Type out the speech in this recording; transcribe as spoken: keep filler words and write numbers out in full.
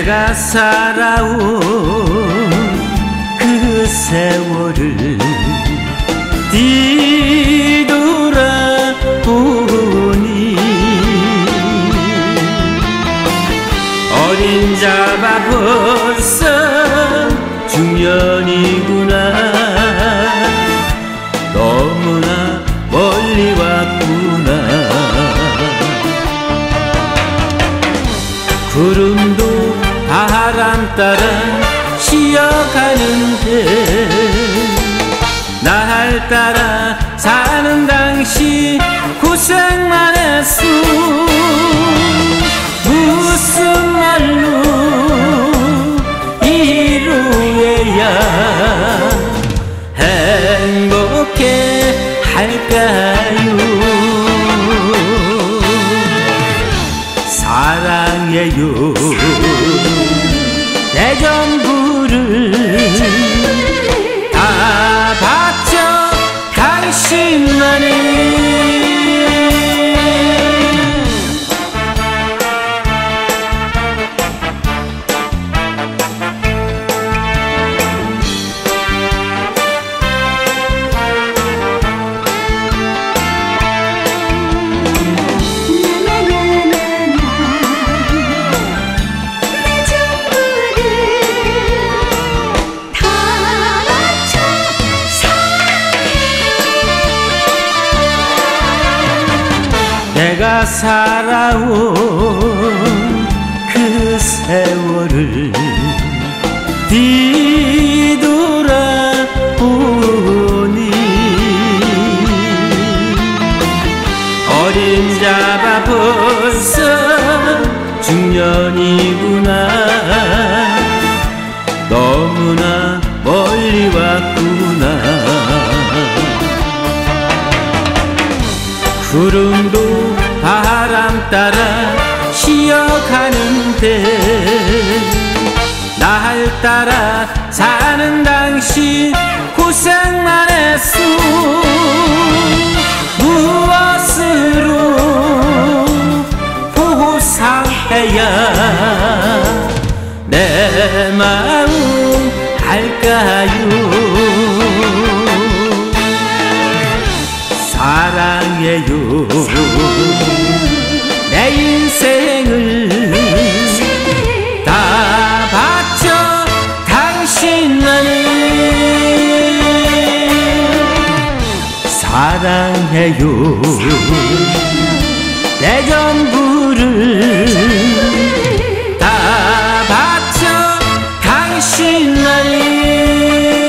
내가 살아온 그 세월을 뒤돌아보니 어린 자가 벌써 중년이구나. 너무나 멀리 왔구나. 구름도 바람 따라 쉬어가는데 날 따라 사는 당시 고생만 했어. 무슨 말로 이루어야 행복해 할까요? 사랑해요 내 전부를 다 바쳐 당신만을. 내가 살아온 그 세월을 뒤돌아보니 어린 자가 벌써 중년이구나. 너무나 멀리 왔구나. 구름도 바람 따라 쉬어가는데 날 따라 사는 당시 고생만 했어. 무엇으로 보상해야 내 마음 알까요? 사랑해요 내 인생을 다 바쳐 당신만을. 사랑해요 내 전부를 다 바쳐 당신만을.